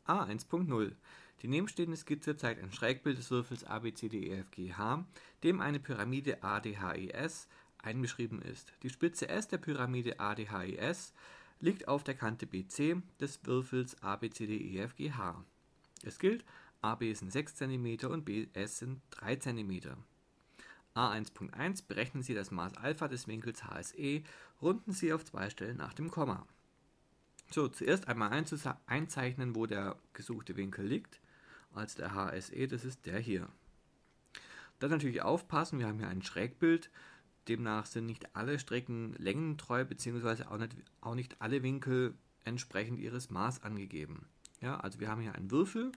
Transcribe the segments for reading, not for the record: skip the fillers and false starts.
A1.0. Die nebenstehende Skizze zeigt ein Schrägbild des Würfels ABCDEFGH, dem eine Pyramide ADHES einbeschrieben ist. Die Spitze S der Pyramide ADHES liegt auf der Kante BC des Würfels ABCDEFGH. Es gilt, AB sind 6 cm und BS sind 3 cm. A1.1 berechnen Sie das Maß Alpha des Winkels HSE, runden Sie auf 2 Stellen nach dem Komma. So, zuerst einmal einzeichnen, wo der gesuchte Winkel liegt. Also der HSE, das ist der hier. Dann natürlich aufpassen, wir haben hier ein Schrägbild. Demnach sind nicht alle Strecken längentreu, beziehungsweise auch nicht alle Winkel entsprechend ihres Maß angegeben. Ja, also wir haben hier einen Würfel.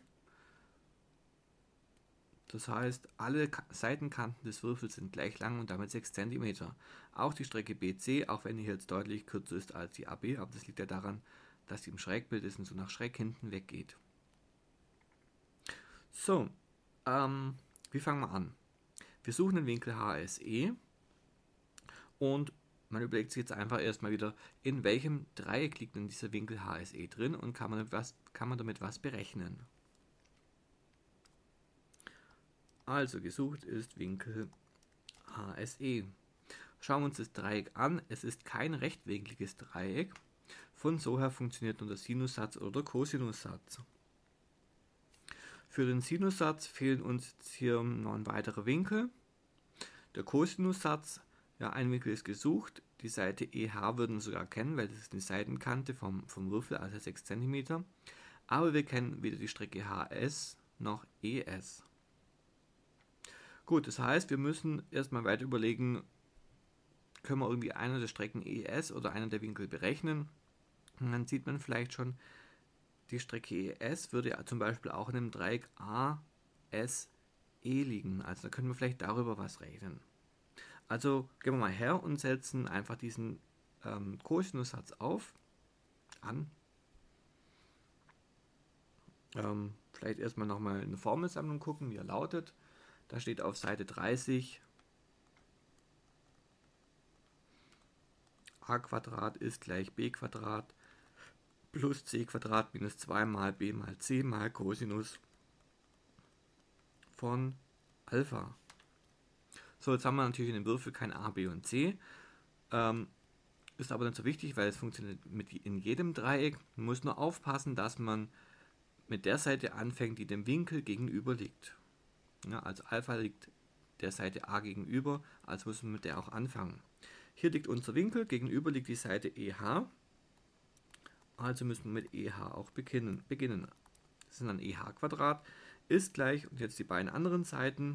Das heißt, alle Seitenkanten des Würfels sind gleich lang und damit 6 cm. Auch die Strecke BC, auch wenn die jetzt deutlich kürzer ist als die AB, aber das liegt ja daran, dass die im Schrägbild ist und so nach schräg hinten weggeht. So, wie fangen wir an? Wir suchen den Winkel HSE und man überlegt sich jetzt einfach erstmal wieder, in welchem Dreieck liegt denn dieser Winkel HSE drin und kann man damit was berechnen. Also gesucht ist Winkel HSE. Schauen wir uns das Dreieck an. Es ist kein rechtwinkliges Dreieck. Von so her funktioniert nur der Sinussatz oder der Cosinussatz. Für den Sinussatz fehlen uns jetzt hier noch ein weiterer Winkel. Der Cosinussatz, ja, ein Winkel ist gesucht. Die Seite EH würden wir sogar kennen, weil das ist die Seitenkante vom Würfel, also 6 cm. Aber wir kennen weder die Strecke HS noch ES. Gut, das heißt, wir müssen erstmal weiter überlegen, können wir irgendwie eine der Strecken ES oder einen der Winkel berechnen. Und dann sieht man vielleicht schon, die Strecke ES würde ja zum Beispiel auch in einem Dreieck ASE liegen. Also da können wir vielleicht darüber was rechnen. Also gehen wir mal her und setzen einfach diesen Cosinussatz an. Vielleicht erstmal nochmal eine Formelsammlung gucken, wie er lautet. Da steht auf Seite 30 a² ist gleich b² plus c² minus 2 mal b mal c mal Cosinus von Alpha. So, jetzt haben wir natürlich in dem Würfel kein a, b und c. Ist aber nicht so wichtig, weil es funktioniert in jedem Dreieck. Man muss nur aufpassen, dass man mit der Seite anfängt, die dem Winkel gegenüber liegt. Ja, also Alpha liegt der Seite A gegenüber, also müssen wir mit der auch anfangen. Hier liegt unser Winkel, gegenüber liegt die Seite EH, also müssen wir mit EH auch beginnen. Das sind dann EH² ist gleich, und jetzt die beiden anderen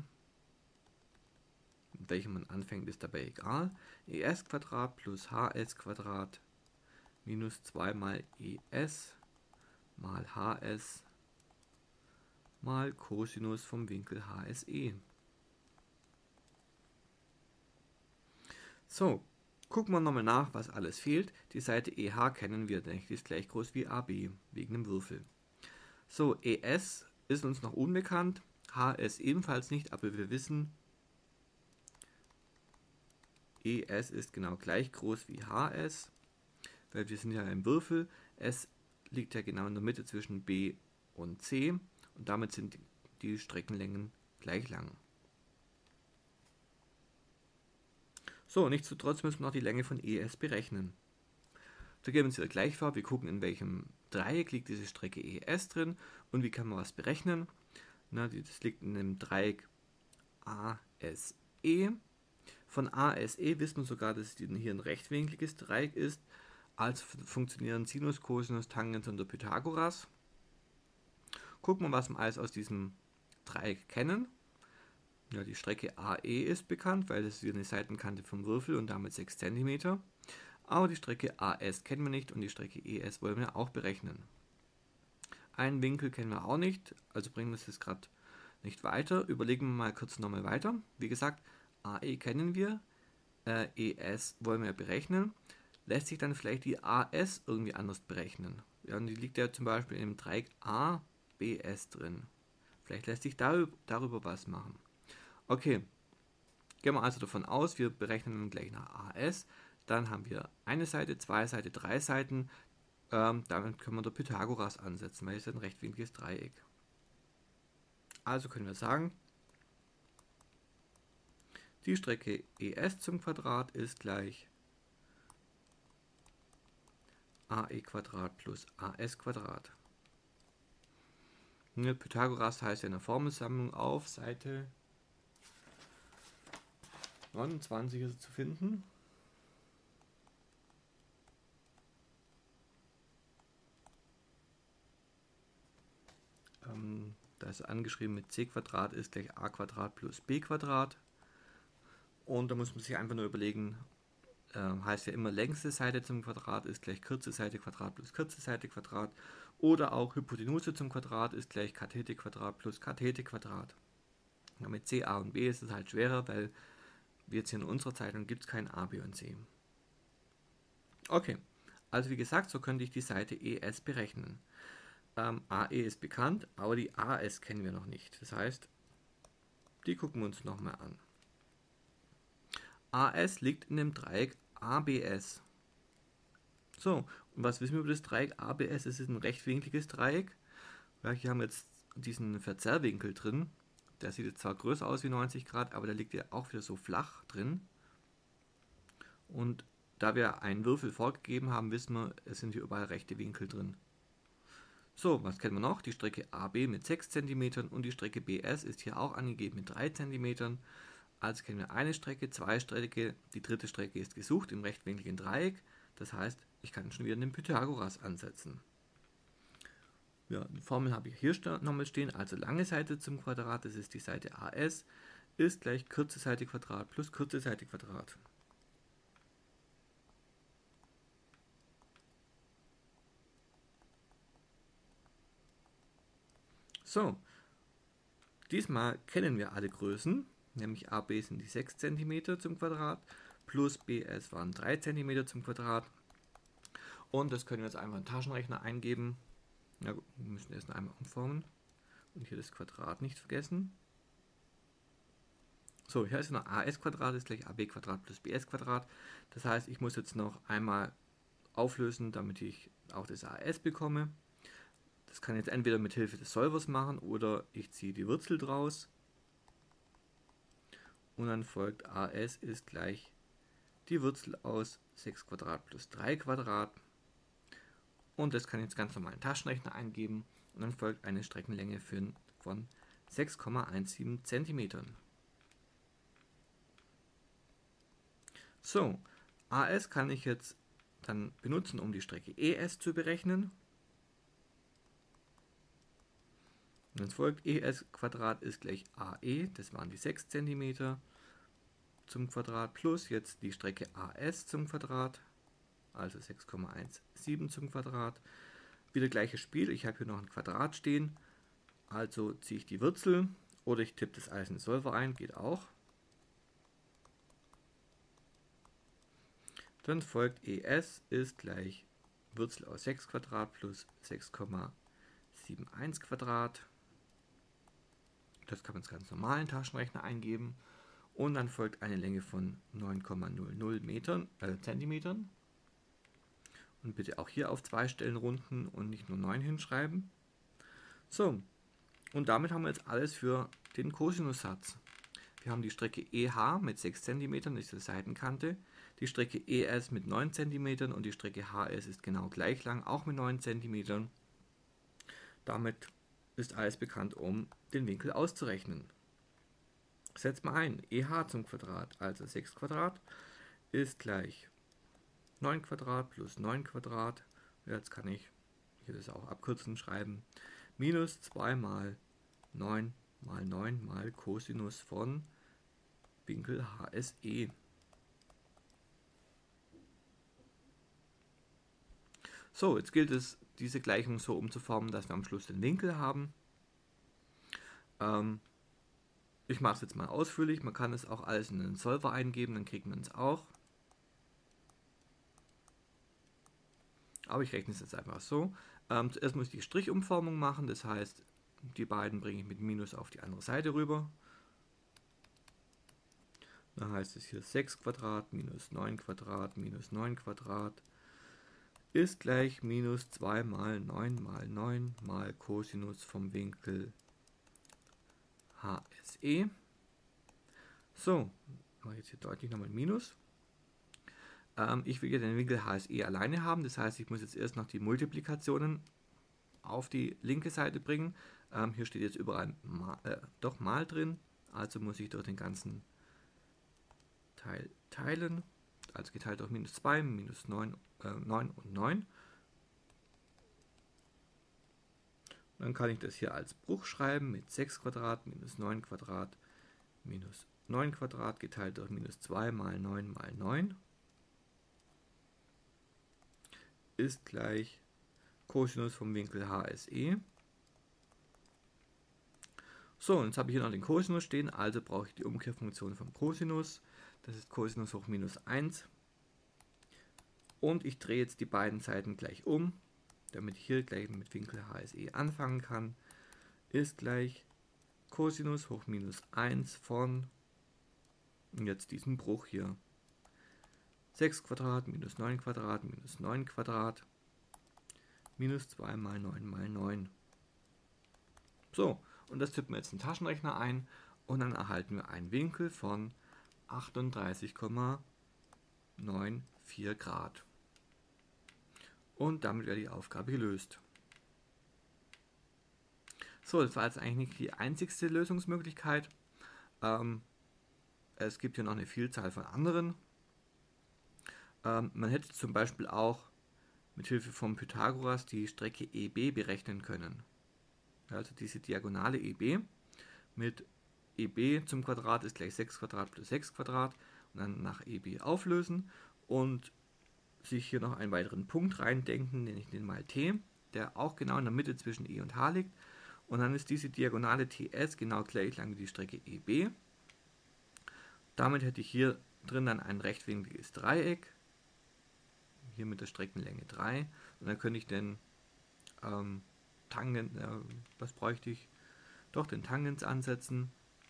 mit welchen man anfängt, ist dabei egal, ES² plus HS² minus 2 mal ES mal HS mal Cosinus vom Winkel HSE. So, gucken wir nochmal nach, was alles fehlt. Die Seite EH kennen wir, denke ich, die ist gleich groß wie AB, wegen dem Würfel. So, ES ist uns noch unbekannt, HS ebenfalls nicht, aber wir wissen, ES ist genau gleich groß wie HS, weil wir sind ja im Würfel. S liegt ja genau in der Mitte zwischen B und C und damit sind die Streckenlängen gleich lang. So, nichtsdestotrotz müssen wir noch die Länge von ES berechnen. Da geben wir uns wieder gleich vor, wir gucken, in welchem Dreieck liegt diese Strecke ES drin und wie kann man was berechnen. Na, das liegt in dem Dreieck ASE. Von ASE wissen wir sogar, dass es hier ein rechtwinkliges Dreieck ist. Also funktionieren Sinus, Cosinus, Tangens und der Pythagoras. Gucken wir, was wir alles aus diesem Dreieck kennen. Ja, die Strecke AE ist bekannt, weil das ist eine Seitenkante vom Würfel und damit 6 cm. Aber die Strecke AS kennen wir nicht und die Strecke ES wollen wir auch berechnen. Einen Winkel kennen wir auch nicht, also bringen wir es jetzt gerade nicht weiter. Überlegen wir mal kurz nochmal weiter. Wie gesagt, AE kennen wir, ES wollen wir berechnen. Lässt sich dann vielleicht die AS irgendwie anders berechnen? Ja, und die liegt ja zum Beispiel im Dreieck ABS drin. Vielleicht lässt sich darüber was machen. Okay, gehen wir also davon aus, wir berechnen gleich nach AS. Dann haben wir eine Seite, zwei Seiten, drei Seiten. Damit können wir der Pythagoras ansetzen, weil es ein rechtwinkliges Dreieck. Also können wir sagen, die Strecke ES zum Quadrat ist gleich AE Quadrat plus AS Quadrat. Pythagoras heißt ja in der Formelsammlung auf Seite 29 ist zu finden. Da ist angeschrieben mit c Quadrat ist gleich a Quadrat plus b Quadrat. Und da muss man sich einfach nur überlegen, heißt ja immer längste Seite zum Quadrat ist gleich Kürze Seite Quadrat plus Kürze Seite Quadrat. Oder auch Hypotenuse zum Quadrat ist gleich Kathete Quadrat plus Kathete Quadrat. Ja, mit c, a und b ist es halt schwerer, weil wir jetzt hier in unserer Zeichnung gibt es kein a, b und c. Okay, also wie gesagt, so könnte ich die Seite ES berechnen. AE ist bekannt, aber die AS kennen wir noch nicht. Das heißt, die gucken wir uns nochmal an. AS liegt in dem Dreieck ABS. So, und was wissen wir über das Dreieck ABS? Es ist ein rechtwinkliges Dreieck. Ja, hier haben wir jetzt diesen Verzerrwinkel drin. Der sieht jetzt zwar größer aus wie 90 Grad, aber der liegt ja auch wieder so flach drin. Und da wir einen Würfel vorgegeben haben, wissen wir, es sind hier überall rechte Winkel drin. So, was kennen wir noch? Die Strecke AB mit 6 cm und die Strecke BS ist hier auch angegeben mit 3 cm. Also kennen wir eine Strecke, zwei Strecke, die dritte Strecke ist gesucht im rechtwinkligen Dreieck. Das heißt, ich kann schon wieder den Pythagoras ansetzen. Ja, die Formel habe ich hier nochmal stehen, also lange Seite zum Quadrat, das ist die Seite AS, ist gleich Kürze Seite Quadrat plus Kürze Seite Quadrat. So, diesmal kennen wir alle Größen, nämlich AB sind die 6 cm zum Quadrat, plus BS waren 3 cm zum Quadrat. Und das können wir jetzt einfach in den Taschenrechner eingeben. Ja, wir müssen erst einmal umformen. Und hier das Quadrat nicht vergessen. So, hier ist noch AS Quadrat ist gleich AB Quadrat plus BS Quadrat. Das heißt, ich muss jetzt noch einmal auflösen, damit ich auch das AS bekomme. Das kann ich jetzt entweder mit Hilfe des Solvers machen oder ich ziehe die Wurzel draus. Und dann folgt AS ist gleich die Wurzel aus 6 Quadrat plus 3 Quadrat. Und das kann ich jetzt ganz normal in den Taschenrechner eingeben. Und dann folgt eine Streckenlänge von 6,17 cm. So, AS kann ich jetzt dann benutzen, um die Strecke ES zu berechnen. Und dann folgt ES Quadrat ist gleich AE, das waren die 6 cm zum Quadrat, plus jetzt die Strecke AS zum Quadrat, also 6,17 zum Quadrat. Wieder gleiches Spiel, ich habe hier noch ein Quadrat stehen, also ziehe ich die Wurzel oder ich tippe das alles in den Solver ein, geht auch. Dann folgt ES ist gleich Wurzel aus 6 Quadrat plus 6,71 Quadrat. Das kann man ins ganz normalen Taschenrechner eingeben. Und dann folgt eine Länge von 9,00 Zentimetern. Und bitte auch hier auf 2 Stellen runden und nicht nur 9 hinschreiben. So, und damit haben wir jetzt alles für den Kosinussatz. Wir haben die Strecke EH mit 6 cm, das ist die Seitenkante. Die Strecke ES mit 9 cm und die Strecke HS ist genau gleich lang, auch mit 9 cm. Damit ist alles bekannt, um den Winkel auszurechnen. Setzt mal ein, EH zum Quadrat, also 6 Quadrat, ist gleich 9 Quadrat plus 9 Quadrat. Jetzt kann ich hier das auch abkürzen schreiben. Minus 2 mal 9 mal 9 mal Cosinus von Winkel HSE. So, jetzt gilt es, diese Gleichung so umzuformen, dass wir am Schluss den Winkel haben. Ich mache es jetzt mal ausführlich. Man kann es auch alles in den Solver eingeben, dann kriegt man es auch. Aber ich rechne es jetzt einfach so. Zuerst muss ich die Strichumformung machen, das heißt, die beiden bringe ich mit Minus auf die andere Seite rüber. Dann heißt es hier 6 Quadrat minus 9 Quadrat minus 9 Quadrat ist gleich minus 2 mal 9 mal 9 mal Cosinus vom Winkel HSE. So, mache ich jetzt hier deutlich nochmal Minus. Ich will ja den Winkel HSE alleine haben, das heißt, ich muss jetzt erst noch die Multiplikationen auf die linke Seite bringen. Hier steht jetzt überall mal drin, also muss ich durch den ganzen Teil teilen, also geteilt durch minus 2, minus 9 und 9. Dann kann ich das hier als Bruch schreiben mit 6 Quadrat minus 9 Quadrat minus 9 Quadrat geteilt durch minus 2 mal 9 mal 9 ist gleich Cosinus vom Winkel HSE. So, und jetzt habe ich hier noch den Cosinus stehen, also brauche ich die Umkehrfunktion vom Cosinus. Das ist Cosinus hoch minus 1. Und ich drehe jetzt die beiden Seiten gleich um, damit ich hier gleich mit Winkel HSE anfangen kann. Ist gleich Cosinus hoch minus 1 von, jetzt diesem Bruch hier, 6 Quadrat minus 9 Quadrat minus 9 Quadrat minus 2 mal 9 mal 9. So, und das tippen wir jetzt in den Taschenrechner ein und dann erhalten wir einen Winkel von 38,94 Grad. Und damit wäre die Aufgabe gelöst. So, das war jetzt eigentlich nicht die einzigste Lösungsmöglichkeit. Es gibt hier noch eine Vielzahl von anderen. Man hätte zum Beispiel auch mit Hilfe von Pythagoras die Strecke EB berechnen können. Also diese Diagonale EB mit EB zum Quadrat ist gleich 6 Quadrat plus 6 Quadrat und dann nach EB auflösen und sich hier noch einen weiteren Punkt reindenken, nenne ich den mal T, der auch genau in der Mitte zwischen E und H liegt. Und dann ist diese Diagonale TS genau gleich lang wie die Strecke EB. Damit hätte ich hier drin dann ein rechtwinkliges Dreieck, hier mit der Streckenlänge 3. Und dann könnte ich den Tangens, was bräuchte ich? Doch, den Tangens ansetzen.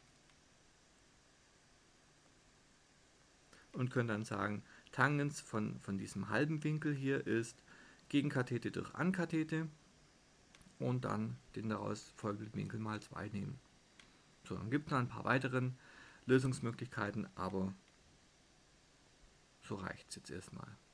Und können dann sagen, Tangens von diesem halben Winkel hier ist Gegenkathete durch Ankathete und dann den daraus folgenden Winkel mal 2 nehmen. So, dann gibt es noch ein paar weitere Lösungsmöglichkeiten, aber so reicht es jetzt erstmal.